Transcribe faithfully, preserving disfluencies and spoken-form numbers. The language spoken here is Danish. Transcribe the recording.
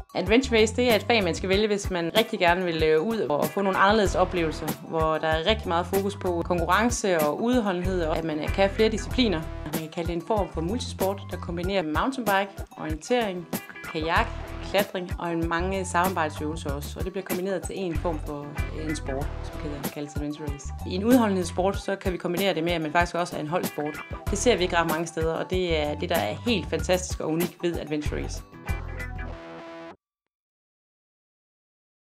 Adventure Race, det er et fag, man skal vælge, hvis man rigtig gerne vil ud og få nogle anderledes oplevelser, hvor der er rigtig meget fokus på konkurrence og udholdenhed, og at man kan flere discipliner. Man kan kalde det en form for multisport, der kombinerer mountainbike, orientering, kajak, klatring og en mange samarbejdsøvelser også. Og det bliver kombineret til en form for en sport, som kan kaldes Adventure Race. I en udholdenhedssport, så kan vi kombinere det med, at man faktisk også er en holdsport. Det ser vi ikke ret mange steder, og det er det, der er helt fantastisk og unikt ved Adventure Race.